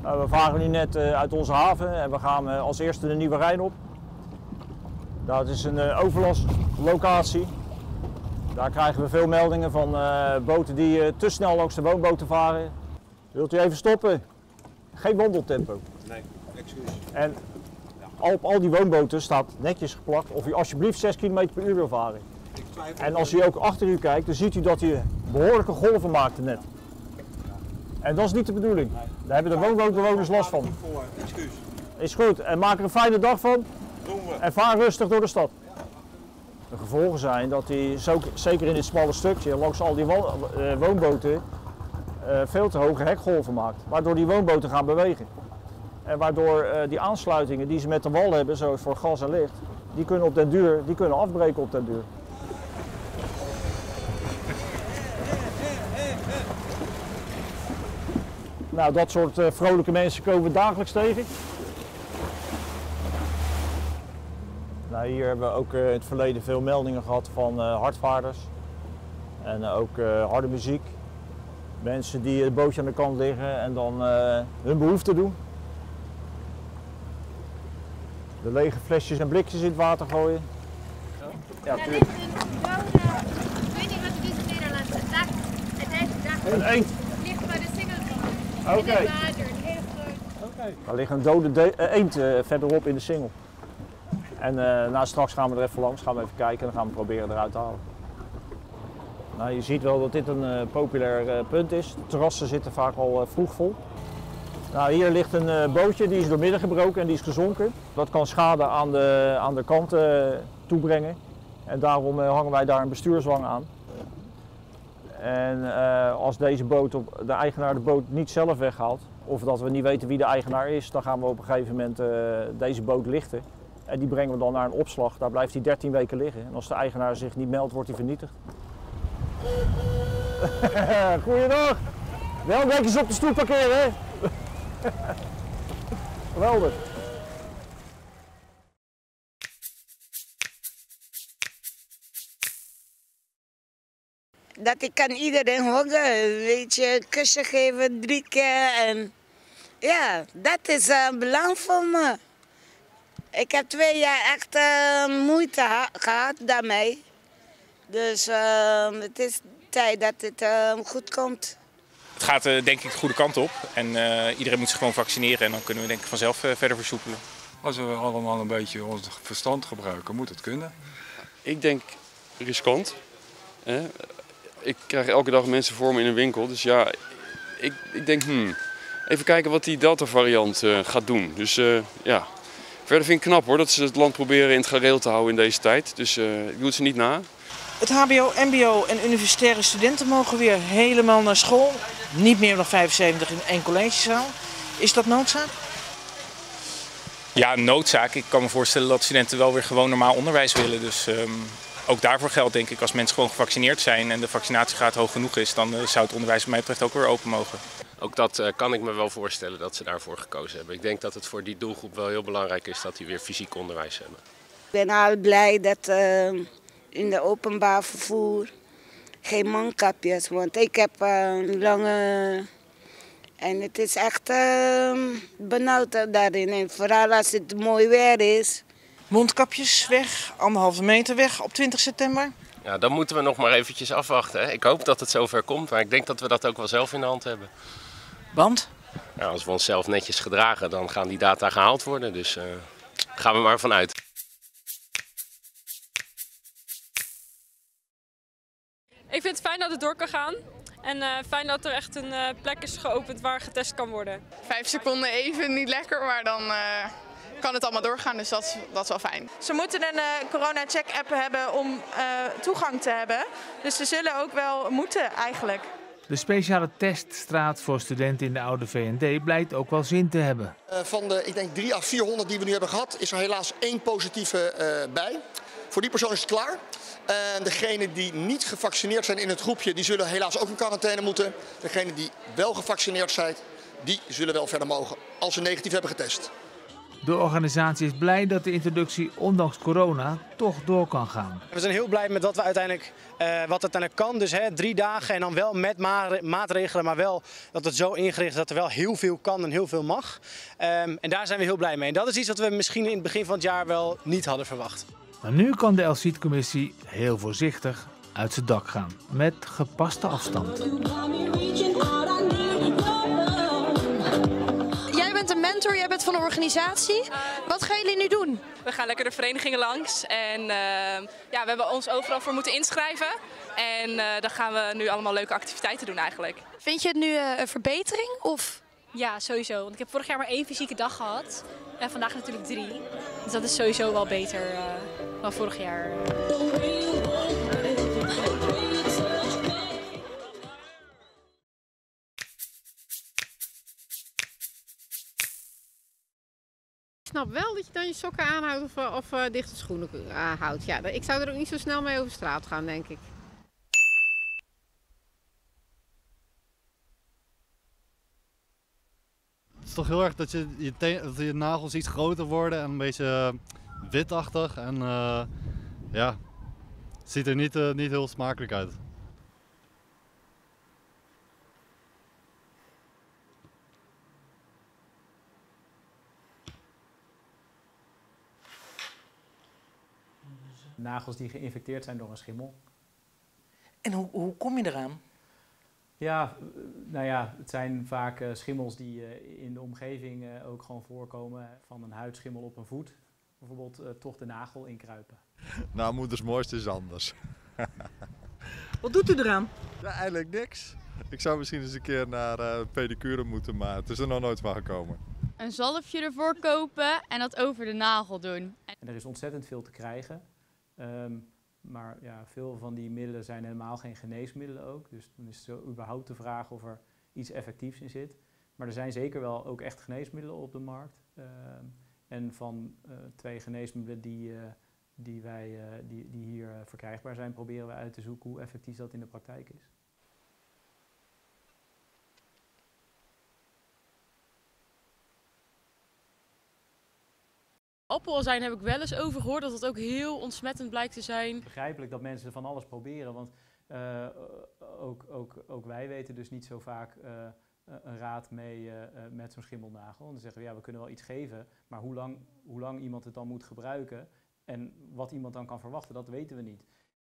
We varen nu net uit onze haven en we gaan als eerste de Nieuwe Rijn op. Dat is een overlastlocatie. Daar krijgen we veel meldingen van boten die te snel langs de woonboten varen. Wilt u even stoppen? Geen wandeltempo. Nee, excuus. En op al die woonboten staat netjes geplakt of u alsjeblieft 6 km per uur wil varen. En als u ook achter u kijkt, dan ziet u dat hij behoorlijke golven maakte net. En dat is niet de bedoeling. Daar hebben de woonbootbewoners last van. Excuus. Is goed. En maak er een fijne dag van. En vaar rustig door de stad. De gevolgen zijn dat hij, zeker in dit smalle stukje, langs al die woonboten, veel te hoge hekgolven maakt. Waardoor die woonboten gaan bewegen. En waardoor die aansluitingen die ze met de wal hebben, zoals voor gas en licht, die kunnen op den duur afbreken op den duur. Nou, dat soort vrolijke mensen komen we dagelijks tegen. Nou, hier hebben we ook in het verleden veel meldingen gehad van hardvaarders. En ook harde muziek. Mensen die het bootje aan de kant liggen en dan hun behoefte doen. De lege flesjes en blikjes in het water gooien. Ja, Er ligt een dode, ik weet niet wat het is in Nederland, een dak. Het heeft een dak. een eend. Het ligt bij de singel. Oké. In het water, een heel groot. Er ligt een dode eend verderop in de singel. En nou, straks gaan we er even langs, gaan we even kijken en dan gaan we proberen eruit te halen. Nou, je ziet wel dat dit een populair punt is. De terrassen zitten vaak al vroeg vol. Nou, hier ligt een bootje, die is doormidden gebroken en die is gezonken. Dat kan schade aan de kant toebrengen. En daarom hangen wij daar een bestuurswang aan. En als deze boot, de eigenaar de boot niet zelf weghaalt, of dat we niet weten wie de eigenaar is, dan gaan we op een gegeven moment deze boot lichten. En die brengen we dan naar een opslag. Daar blijft hij 13 weken liggen. En als de eigenaar zich niet meldt, wordt hij vernietigd. Goeiedag! Wel netjes op de stoep parkeren, hè? Geweldig. Dat ik kan iedereen horen, weet je, een kusje geven 3 keer. En ja, dat is belang voor me. Ik heb 2 jaar echt moeite gehad daarmee. Dus het is tijd dat het goed komt. Het gaat denk ik de goede kant op en iedereen moet zich gewoon vaccineren en dan kunnen we denk ik vanzelf verder versoepelen. Als we allemaal een beetje ons verstand gebruiken, moet het kunnen. Ik denk riskant. Ik krijg elke dag mensen voor me in een winkel, dus ja, ik denk even kijken wat die Delta-variant gaat doen. Dus ja, verder vind ik knap hoor dat ze het land proberen in het gareel te houden in deze tijd. Dus ik doe het ze niet na. Het hbo, mbo en universitaire studenten mogen weer helemaal naar school. Niet meer dan 75 in 1 collegezaal. Is dat noodzaak? Ja, noodzaak. Ik kan me voorstellen dat studenten wel weer gewoon normaal onderwijs willen. Dus ook daarvoor geldt denk ik, als mensen gewoon gevaccineerd zijn en de vaccinatiegraad hoog genoeg is, dan zou het onderwijs wat mij betreft ook weer open mogen. Ook dat kan ik me wel voorstellen dat ze daarvoor gekozen hebben. Ik denk dat het voor die doelgroep wel heel belangrijk is dat die weer fysiek onderwijs hebben. Ik ben al blij dat in de openbaar vervoer geen mondkapjes, want ik heb lange en het is echt benauwd daarin. En vooral als het mooi weer is. Mondkapjes weg, 1,5 meter weg op 20 september. Ja, dan moeten we nog maar eventjes afwachten. Hè. Ik hoop dat het zover komt, maar ik denk dat we dat ook wel zelf in de hand hebben. Want? Ja, als we onszelf netjes gedragen, dan gaan die data gehaald worden. Dus gaan we maar vanuit. Ik vind het fijn dat het door kan gaan. En fijn dat er echt een plek is geopend waar getest kan worden. 5 seconden even niet lekker, maar dan kan het allemaal doorgaan. Dus dat is wel fijn. Ze moeten een corona-check-app hebben om toegang te hebben. Dus ze zullen ook wel moeten eigenlijk. De speciale teststraat voor studenten in de oude VND blijkt ook wel zin te hebben. Van de, ik denk 300 à 400 die we nu hebben gehad, is er helaas 1 positieve bij. Voor die persoon is het klaar. En degenen die niet gevaccineerd zijn in het groepje, die zullen helaas ook in quarantaine moeten. Degenen die wel gevaccineerd zijn, die zullen wel verder mogen als ze negatief hebben getest. De organisatie is blij dat de introductie ondanks corona toch door kan gaan. We zijn heel blij met wat uiteindelijk kan. Dus 3 dagen en dan wel met maatregelen, maar wel dat het zo ingericht is dat er wel heel veel kan en heel veel mag. En daar zijn we heel blij mee. En dat is iets wat we misschien in het begin van het jaar wel niet hadden verwacht. Maar nu kan de El Cid-commissie heel voorzichtig uit zijn dak gaan. Met gepaste afstand. Jij bent een mentor, jij bent van de organisatie. Wat gaan jullie nu doen? We gaan lekker de verenigingen langs en we hebben ons overal voor moeten inschrijven. En dan gaan we nu allemaal leuke activiteiten doen eigenlijk. Vind je het nu een verbetering? Of? Ja, sowieso. Want ik heb vorig jaar maar 1 fysieke dag gehad. En vandaag natuurlijk 3. Dus dat is sowieso wel beter dan vorig jaar. Ik snap wel dat je dan je sokken aanhoudt of dichte schoenen houdt. Ja, ik zou er ook niet zo snel mee over straat gaan, denk ik. Het is toch heel erg dat je nagels iets groter worden en een beetje witachtig. En ja, het ziet er niet heel smakelijk uit. Nagels die geïnfecteerd zijn door een schimmel. En hoe kom je eraan? Ja, nou ja, het zijn vaak schimmels die in de omgeving ook gewoon voorkomen. Van een huidschimmel op een voet, bijvoorbeeld toch de nagel inkruipen. Nou, moeders mooiste is anders. Wat doet u eraan? Ja, eigenlijk niks. Ik zou misschien eens een keer naar pedicure moeten, maar het is er nog nooit van gekomen. Een zalfje ervoor kopen en dat over de nagel doen. En er is ontzettend veel te krijgen. Maar ja, veel van die middelen zijn helemaal geen geneesmiddelen ook. Dus dan is het überhaupt de vraag of er iets effectiefs in zit. Maar er zijn zeker wel ook echt geneesmiddelen op de markt. En van 2 geneesmiddelen die hier verkrijgbaar zijn, proberen we uit te zoeken hoe effectief dat in de praktijk is. Appelazijn heb ik wel eens over gehoord dat het ook heel ontsmettend blijkt te zijn. Begrijpelijk dat mensen van alles proberen, want ook wij weten dus niet zo vaak een raad mee met zo'n schimmelnagel. En dan zeggen we, ja, we kunnen wel iets geven, maar hoe lang iemand het dan moet gebruiken en wat iemand dan kan verwachten, dat weten we niet.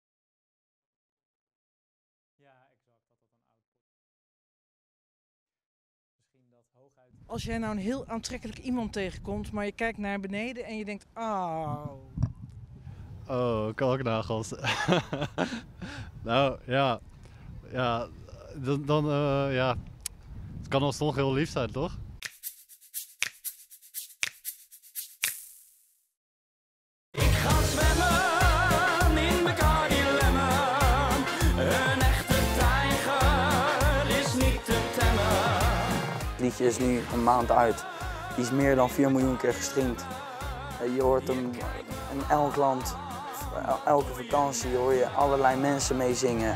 Als jij nou een heel aantrekkelijk iemand tegenkomt, maar je kijkt naar beneden en je denkt, oh. Oh, kalknagels. Nou, ja. Ja, dan ja. Het kan alsnog heel lief zijn, toch? Ik ga zwemmen in Bacardi Lemon. Een echte tijger is niet te temmen. Het liedje is nu een maand uit. Die is meer dan 4 miljoen keer gestreamd. Je hoort hem in elk land, elke vakantie hoor je allerlei mensen meezingen.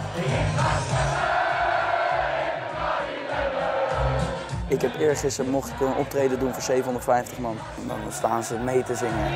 Ik heb eergisteren mocht ik een optreden doen voor 750 man. En dan staan ze mee te zingen.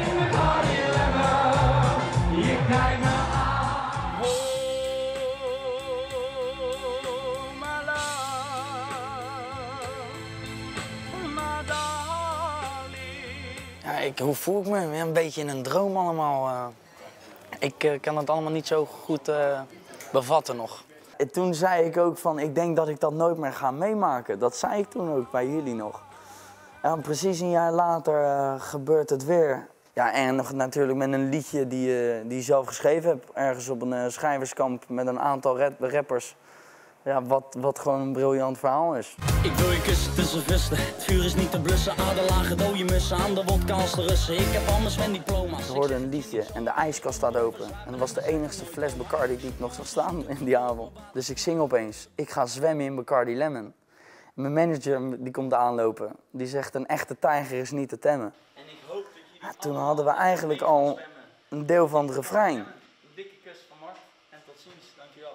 Ja, hoe voel ik me? Een beetje in een droom allemaal. Ik kan het allemaal niet zo goed bevatten nog. En toen zei ik ook van, ik denk dat ik dat nooit meer ga meemaken. Dat zei ik toen ook bij jullie nog. En precies een jaar later gebeurt het weer. Ja, en nog natuurlijk met een liedje die je zelf geschreven hebt. Ergens op een schrijverskamp met een aantal rappers. Ja, wat gewoon een briljant verhaal is. Ik wil je kussen tussen vesten. Het vuur is niet te blussen. Aan de lage dode mussen, aan de wodka als de Russen. Ik heb anders mijn diploma's. We hoorden een liedje en de ijskast staat open. En dat was de enigste fles Bacardi die ik nog zag staan in die avond. Dus ik zing opeens, ik ga zwemmen in Bacardi Lemon. En mijn manager die komt aanlopen. Die zegt, een echte tijger is niet te temmen. En ik hoop dat jullie toen hadden we eigenlijk al een deel van het refrein. Een dikke kus van Mart en tot ziens, dankjewel.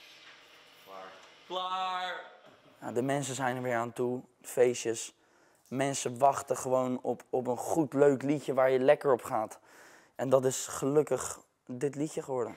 Klaar. Ja, de mensen zijn er weer aan toe, feestjes. Mensen wachten gewoon op een goed, leuk liedje waar je lekker op gaat. En dat is gelukkig dit liedje geworden.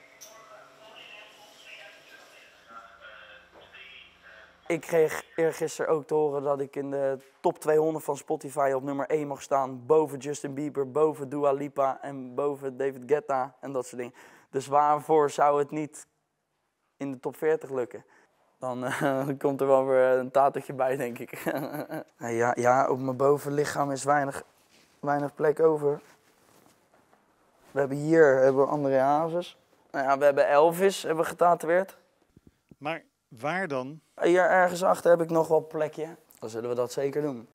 Ik kreeg eergisteren ook te horen dat ik in de top 200 van Spotify op nummer 1 mag staan. Boven Justin Bieber, boven Dua Lipa en boven David Guetta en dat soort dingen. Dus waarvoor zou het niet in de top 40 lukken? Dan komt er wel weer een tatoetje bij, denk ik. Ja, op mijn bovenlichaam is weinig plek over. We hebben hier André Hazes. Nou ja, we hebben Elvis getatoeëerd. Maar waar dan? Hier ergens achter heb ik nog wel een plekje. Dan zullen we dat zeker doen.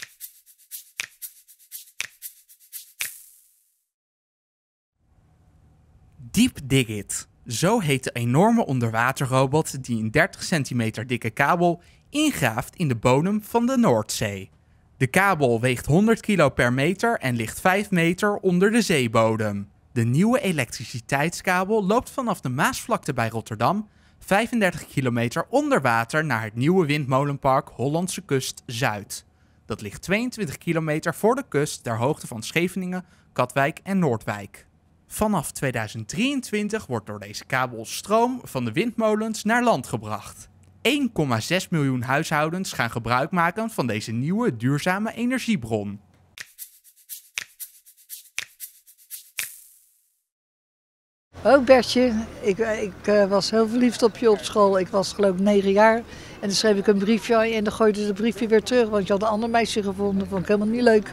Deep Dig It. Zo heet de enorme onderwaterrobot die een 30 centimeter dikke kabel ingraaft in de bodem van de Noordzee. De kabel weegt 100 kilo per meter en ligt 5 meter onder de zeebodem. De nieuwe elektriciteitskabel loopt vanaf de Maasvlakte bij Rotterdam 35 kilometer onder water naar het nieuwe windmolenpark Hollandse Kust Zuid. Dat ligt 22 kilometer voor de kust ter hoogte van Scheveningen, Katwijk en Noordwijk. Vanaf 2023 wordt door deze kabel stroom van de windmolens naar land gebracht. 1,6 miljoen huishoudens gaan gebruik maken van deze nieuwe duurzame energiebron. Ook Bertje, ik was heel verliefd op je op school. Ik was geloof ik 9 jaar. En dan schreef ik een briefje en dan gooide ze het briefje weer terug. Want je had een ander meisje gevonden. Vond ik helemaal niet leuk.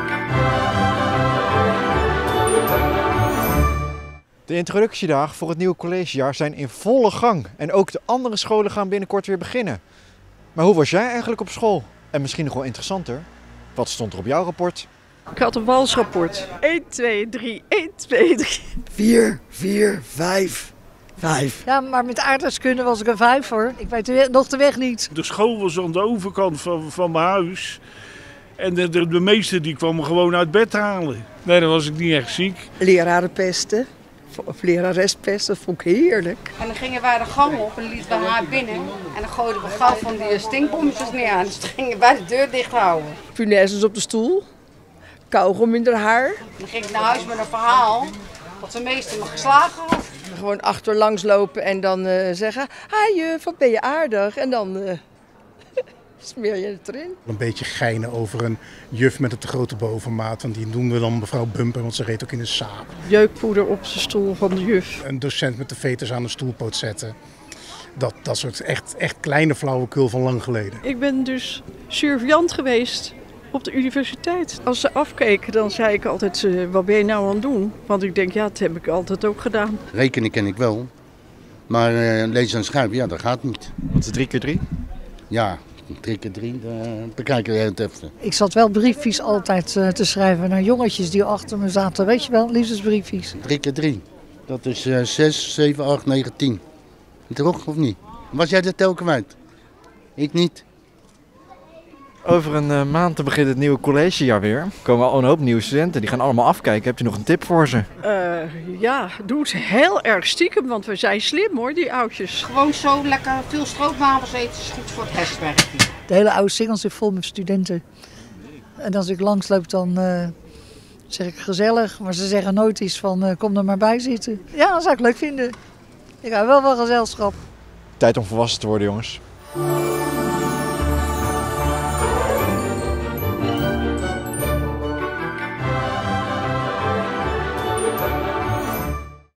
De introductiedagen voor het nieuwe collegejaar zijn in volle gang. En ook de andere scholen gaan binnenkort weer beginnen. Maar hoe was jij eigenlijk op school? En misschien nog wel interessanter, wat stond er op jouw rapport? Ik had een walsrapport. 1, 2, 3, 1, 2, 3. 4, 4, 5, 5. Ja, maar met aardrijkskunde was ik een 5 hoor. Ik weet nog de weg niet. De school was aan de overkant van mijn huis. En de meesten die kwamen gewoon uit bed halen. Nee, dan was ik niet echt ziek. Leraren pesten. Of lerares pesten, dat vond ik heerlijk. En dan gingen wij de gang op en lieten we haar binnen. En dan gooiden we gauw van die stinkbommetjes neer. En dus gingen wij de deur dicht houden. Punaises op de stoel. Kauwgom in haar haar. Dan ging ik naar huis met een verhaal dat de meester me geslagen had. Gewoon achterlangs lopen en dan zeggen, hi juf, wat ben je aardig. En dan smeer je het erin. Een beetje geinen over een juf met een te grote bovenmaat. Want die noemden we dan mevrouw Bumper, want ze reed ook in een saap. Jeukpoeder op zijn stoel van de juf. Een docent met de veters aan de stoelpoot zetten. Dat soort echt kleine flauwekul van lang geleden. Ik ben dus surveillant geweest op de universiteit. Als ze afkeken, dan zei ik altijd, wat ben je nou aan het doen? Want ik denk, ja, dat heb ik altijd ook gedaan. Rekenen ken ik wel, maar lezen en schrijven, ja, dat gaat niet. Wat is 3 keer 3? Ja, 3 keer 3, bekijk je het even. Ik zat wel briefjes altijd te schrijven naar jongetjes die achter me zaten. Weet je wel, liefdesbriefjes. 3 keer 3, dat is 6, 7, 8, 9, 10. Toch, of niet? Was jij de tel kwijt? Ik niet. Over een maand te begint het nieuwe collegejaar weer. Er komen al een hoop nieuwe studenten, die gaan allemaal afkijken. Hebt u nog een tip voor ze? Ja, doe het heel erg stiekem, want we zijn slim hoor, die oudjes. Gewoon zo lekker veel stroopwafels eten is goed voor het restwerk. De hele oude singel zit vol met studenten. En als ik langsloop dan zeg ik gezellig, maar ze zeggen nooit iets van kom er maar bij zitten. Ja, dat zou ik leuk vinden. Ik hou wel van gezelschap. Tijd om volwassen te worden, jongens.